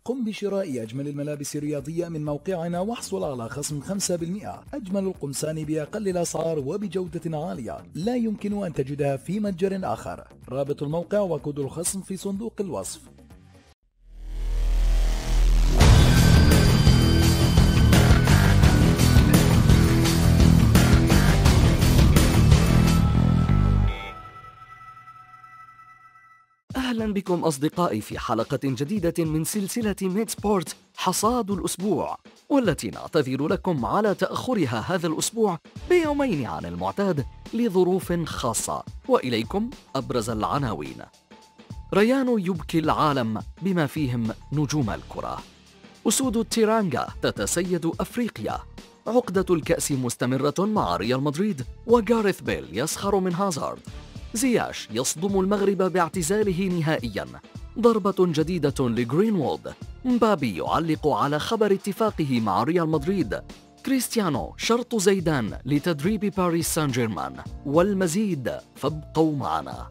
قم بشراء أجمل الملابس الرياضية من موقعنا واحصل على خصم 5%. أجمل القمصان بأقل الأسعار وبجودة عالية لا يمكن أن تجدها في متجر آخر. رابط الموقع وكود الخصم في صندوق الوصف. أهلا بكم أصدقائي في حلقة جديدة من سلسلة ميد سبورت حصاد الأسبوع، والتي نعتذر لكم على تأخرها هذا الأسبوع بيومين عن المعتاد لظروف خاصة. وإليكم أبرز العناوين. ريان يبكي العالم بما فيهم نجوم الكرة. أسود التيرانجا تتسيد أفريقيا. عقدة الكأس مستمرة مع ريال مدريد، وغاريث بيل يسخر من هازارد. زياش يصدم المغرب باعتزاله نهائياً. ضربة جديدة لغرينوولد. مبابي يعلق على خبر اتفاقه مع ريال مدريد. كريستيانو شرط زيدان لتدريب باريس سان جيرمان، والمزيد فابقوا معنا.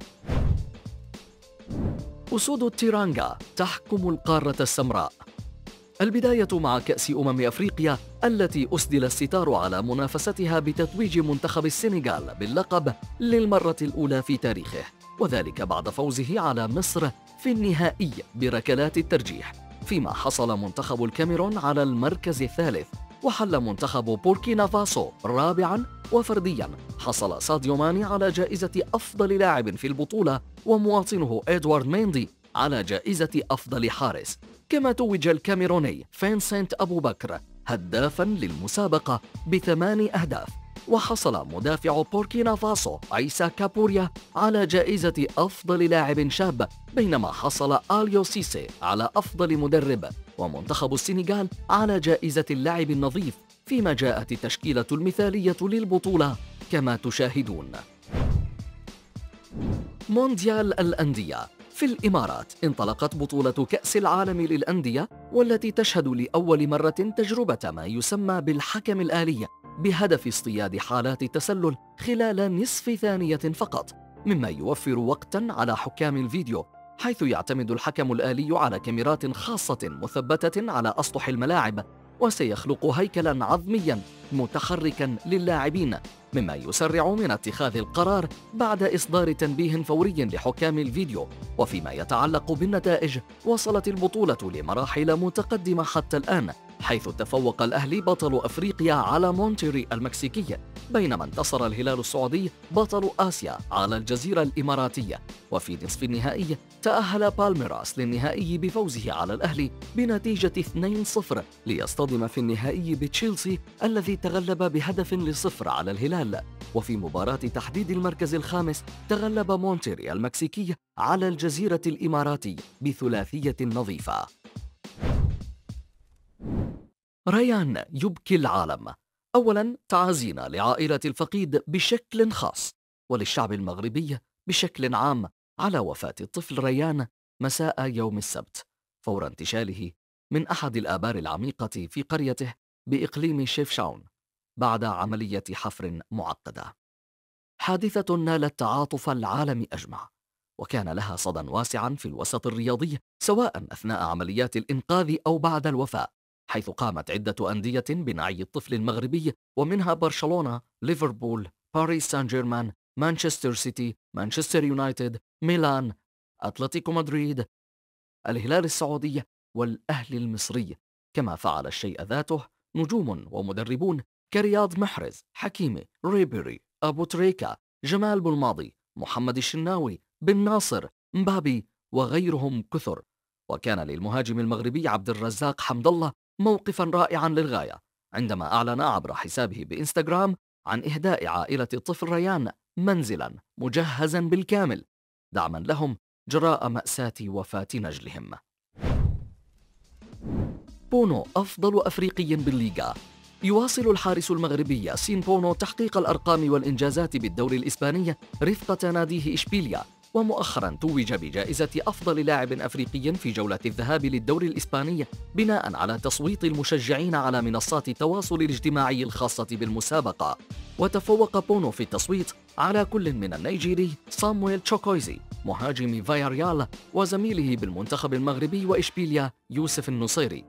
أسود التيرانجا تحكم القارة السمراء. البداية مع كأس أفريقيا التي أسدل الستار على منافستها بتتويج منتخب السنغال باللقب للمرة الأولى في تاريخه، وذلك بعد فوزه على مصر في النهائي بركلات الترجيح، فيما حصل منتخب الكاميرون على المركز الثالث، وحل منتخب بوركينا فاسو رابعاً، وفردياً حصل ساديو ماني على جائزة أفضل لاعب في البطولة، ومواطنه إدوارد ميندي على جائزة أفضل حارس. كما توج الكاميروني فينسنت أبو بكر هدافاً للمسابقة ب8 أهداف، وحصل مدافع بوركينا فاسو عيسى كابوريا على جائزة أفضل لاعب شاب، بينما حصل آليو سيسي على أفضل مدرب، ومنتخب السنغال على جائزة اللاعب النظيف، فيما جاءت التشكيلة المثالية للبطولة كما تشاهدون. مونديال الأندية. في الإمارات انطلقت بطولة كأس العالم للأندية، والتي تشهد لأول مرة تجربة ما يسمى بالحكم الآلي، بهدف اصطياد حالات التسلل خلال نصف ثانية فقط، مما يوفر وقتا على حكام الفيديو، حيث يعتمد الحكم الآلي على كاميرات خاصة مثبتة على أسطح الملاعب، وسيخلق هيكلا عظميا متحركا للاعبين، مما يسرع من اتخاذ القرار بعد إصدار تنبيه فوري لحكام الفيديو. وفيما يتعلق بالنتائج، وصلت البطولة لمراحل متقدمة حتى الآن، حيث تفوق الأهلي بطل أفريقيا على مونتيري المكسيكي، بينما انتصر الهلال السعودي بطل آسيا على الجزيرة الإماراتية. وفي نصف النهائي تأهل بالميراس للنهائي بفوزه على الأهلي بنتيجة 2-0، ليصطدم في النهائي بتشيلسي الذي تغلب ب1-0 على الهلال. وفي مباراة تحديد المركز الخامس تغلب مونتيري المكسيكي على الجزيرة الإماراتي بثلاثية نظيفة. ريان يبكي العالم. أولاً تعازينا لعائلة الفقيد بشكل خاص، وللشعب المغربي بشكل عام، على وفاة الطفل ريان مساء يوم السبت، فور انتشاله من أحد الآبار العميقة في قريته بإقليم شيفشاون بعد عملية حفر معقدة. حادثة نالت تعاطف العالم أجمع، وكان لها صدى واسعا في الوسط الرياضي، سواء أثناء عمليات الإنقاذ أو بعد الوفاة، حيث قامت عدة أندية بنعي الطفل المغربي، ومنها برشلونة، ليفربول، باريس سان جيرمان، مانشستر سيتي، مانشستر يونايتد، ميلان، أتلتيكو مدريد، الهلال السعودي، والأهلي المصري. كما فعل الشيء ذاته نجوم ومدربون كرياض محرز، حكيمي، ريبيري، أبو تريكة، جمال بولماضي، محمد الشناوي، بن ناصر، مبابي، وغيرهم كثر. وكان للمهاجم المغربي عبد الرزاق حمد الله موقفا رائعا للغاية، عندما أعلن عبر حسابه بإنستغرام عن إهداء عائلة الطفل ريان منزلا مجهزا بالكامل دعما لهم جراء مأساة وفاة نجلهم. بونو أفضل أفريقي بالليغا. يواصل الحارس المغربي ياسين بونو تحقيق الأرقام والإنجازات بالدوري الإسباني رفقة ناديه إشبيليا، ومؤخرا توج بجائزة أفضل لاعب أفريقي في جولة الذهاب للدوري الإسباني بناء على تصويت المشجعين على منصات التواصل الاجتماعي الخاصة بالمسابقة. وتفوق بونو في التصويت على كل من النيجيري صامويل تشوكويزي مهاجم فاياريال وزميله بالمنتخب المغربي وإشبيليا يوسف النصيري.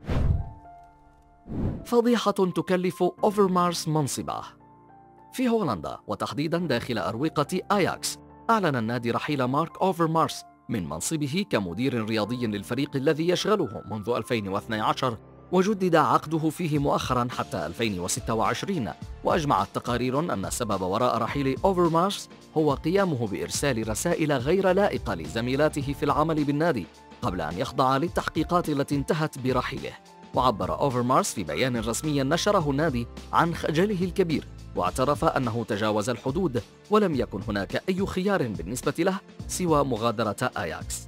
فضيحة تكلف أوفرمارس منصبه. في هولندا وتحديدا داخل أروقة أياكس، أعلن النادي رحيل مارك أوفرمارس من منصبه كمدير رياضي للفريق الذي يشغله منذ 2012، وجدد عقده فيه مؤخرا حتى 2026. وأجمعت تقارير أن السبب وراء رحيل أوفرمارس هو قيامه بإرسال رسائل غير لائقة لزميلاته في العمل بالنادي قبل أن يخضع للتحقيقات التي انتهت برحيله. وعبر أوفرمارس في بيان رسمي نشره النادي عن خجله الكبير، واعترف أنه تجاوز الحدود ولم يكن هناك أي خيار بالنسبة له سوى مغادرة أياكس.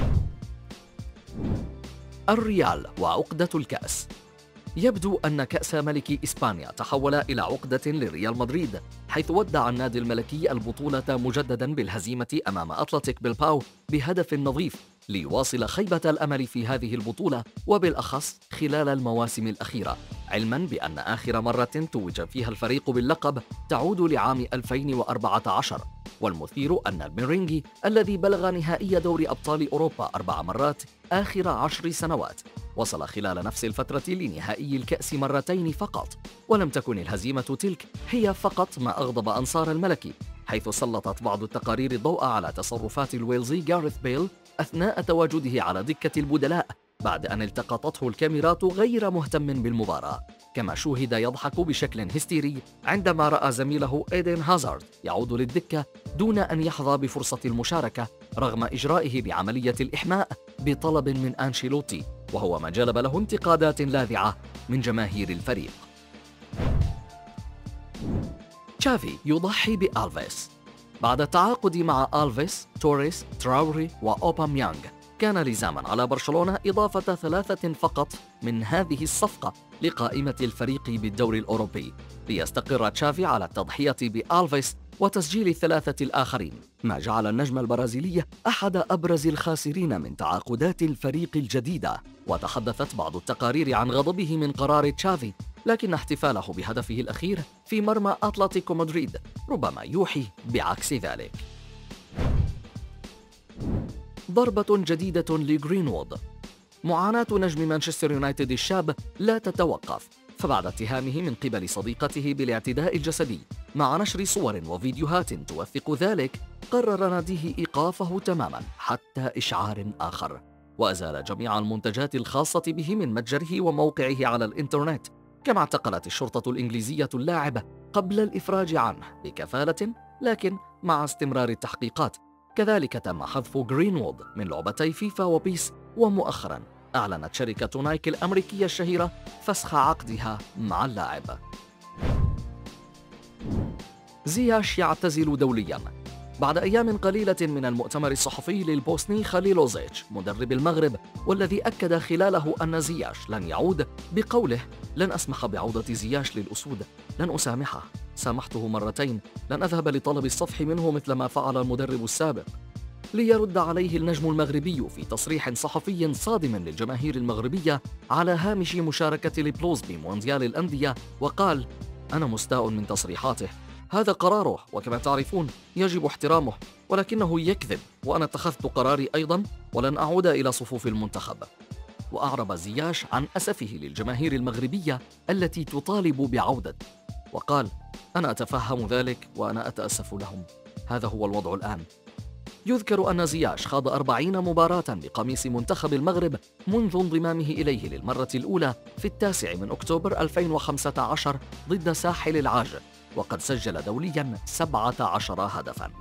الريال وعقدة الكأس. يبدو أن كأس ملك إسبانيا تحول إلى عقدة لريال مدريد، حيث ودع النادي الملكي البطولة مجددا بالهزيمة أمام أتلتيك بلباو بهدف نظيف، ليواصل خيبة الأمل في هذه البطولة وبالأخص خلال المواسم الأخيرة، علما بأن آخر مرة توج فيها الفريق باللقب تعود لعام 2014. والمثير أن الميرينجي الذي بلغ نهائي دوري أبطال أوروبا 4 مرات آخر 10 سنوات وصل خلال نفس الفترة لنهائي الكأس مرتين فقط، ولم تكن الهزيمة تلك هي فقط ما أغضب أنصار الملكي، حيث سلطت بعض التقارير الضوء على تصرفات الويلزي غاريث بيل أثناء تواجده على دكة البدلاء بعد أن التقطته الكاميرات غير مهتم بالمباراة، كما شوهد يضحك بشكل هستيري عندما رأى زميله إيدن هازارد يعود للدكة دون أن يحظى بفرصة المشاركة رغم إجرائه بعملية الإحماء بطلب من أنشيلوتي، وهو ما جلب له انتقادات لاذعة من جماهير الفريق. تشافي يضحي بألفيس. بعد التعاقد مع ألفيس، توريس، تراوري وأوباميانغ، كان لزاما على برشلونة إضافة 3 فقط من هذه الصفقة لقائمة الفريق بالدوري الأوروبي، ليستقر تشافي على التضحية بألفيس وتسجيل 3 الآخرين، ما جعل النجم البرازيلي أحد أبرز الخاسرين من تعاقدات الفريق الجديدة. وتحدثت بعض التقارير عن غضبه من قرار تشافي، لكن احتفاله بهدفه الأخير في مرمى أتلتيكو مدريد ربما يوحي بعكس ذلك. ضربة جديدة لغرينوود. معاناة نجم مانشستر يونايتد الشاب لا تتوقف، فبعد اتهامه من قبل صديقته بالاعتداء الجسدي مع نشر صور وفيديوهات توثق ذلك، قرر ناديه إيقافه تماما حتى إشعار آخر، وأزال جميع المنتجات الخاصة به من متجره وموقعه على الإنترنت. كما اعتقلت الشرطة الإنجليزية اللاعب قبل الإفراج عنه بكفالة، لكن مع استمرار التحقيقات. كذلك تم حذف غرينوود من لعبتي فيفا وبيس، ومؤخرا أعلنت شركة نايك الأمريكية الشهيرة فسخ عقدها مع اللاعب. زياش يعتزل دوليا. بعد أيام قليلة من المؤتمر الصحفي للبوسني خليلوزيتش مدرب المغرب، والذي أكد خلاله أن زياش لن يعود بقوله: لن أسمح بعودة زياش للأسود، لن أسامحه، سامحته مرتين، لن أذهب لطلب الصفح منه مثل ما فعل المدرب السابق. ليرد عليه النجم المغربي في تصريح صحفي صادم للجماهير المغربية على هامش مشاركة البلوز بمونديال الأندية، وقال: أنا مستاء من تصريحاته، هذا قراره وكما تعرفون يجب احترامه، ولكنه يكذب، وأنا اتخذت قراري أيضا ولن أعود إلى صفوف المنتخب. وأعرب زياش عن أسفه للجماهير المغربية التي تطالب بعودته، وقال: أنا أتفهم ذلك وأنا أتأسف لهم، هذا هو الوضع الآن. يذكر أن زياش خاض 40 مباراة بقميص منتخب المغرب منذ انضمامه إليه للمرة الأولى في 9 أكتوبر 2015 ضد ساحل العاج، وقد سجل دوليا 17 هدفا.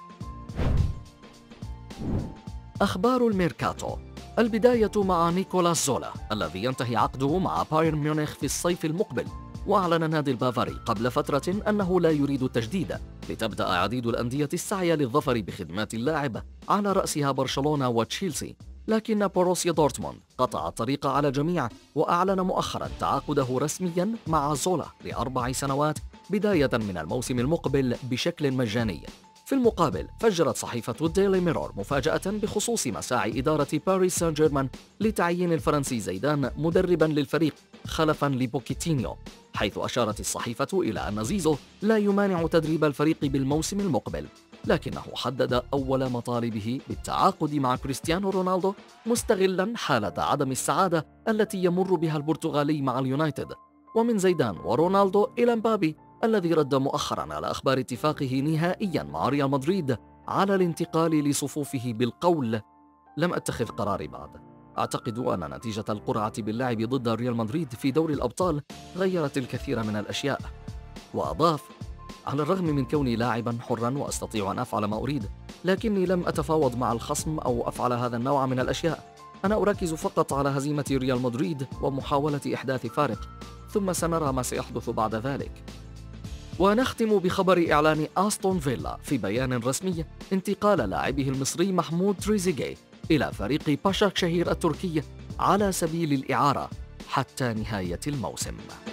أخبار الميركاتو. البداية مع نيكولاس زولا الذي ينتهي عقده مع بايرن ميونخ في الصيف المقبل، وأعلن النادي البافاري قبل فترة أنه لا يريد التجديد، لتبدأ عديد الأندية السعي للظفر بخدمات اللاعب على رأسها برشلونة وتشيلسي، لكن بوروسيا دورتموند قطع الطريق على الجميع وأعلن مؤخرا تعاقده رسميا مع زولا ل4 سنوات بداية من الموسم المقبل بشكل مجاني. في المقابل فجرت صحيفة الديلي ميرور مفاجأة بخصوص مساعي إدارة باريس سان جيرمان لتعيين الفرنسي زيدان مدربا للفريق خلفا لبوكيتينيو، حيث أشارت الصحيفة إلى أن زيزو لا يمانع تدريب الفريق بالموسم المقبل، لكنه حدد أول مطالبه بالتعاقد مع كريستيانو رونالدو، مستغلا حالة عدم السعادة التي يمر بها البرتغالي مع اليونايتد. ومن زيدان ورونالدو إلى مبابي الذي رد مؤخرا على أخبار اتفاقه نهائيا مع ريال مدريد على الانتقال لصفوفه بالقول: لم أتخذ قراري بعد. أعتقد أن نتيجة القرعة باللعب ضد ريال مدريد في دوري الأبطال غيرت الكثير من الأشياء. وأضاف: على الرغم من كوني لاعبا حرا وأستطيع أن أفعل ما أريد، لكني لم أتفاوض مع الخصم أو أفعل هذا النوع من الأشياء. أنا أركز فقط على هزيمة ريال مدريد ومحاولة إحداث فارق، ثم سنرى ما سيحدث بعد ذلك. ونختم بخبر إعلان أستون فيلا في بيان رسمي انتقال لاعبه المصري محمود تريزيجيه إلى فريق باشاكشهير التركي على سبيل الإعارة حتى نهاية الموسم.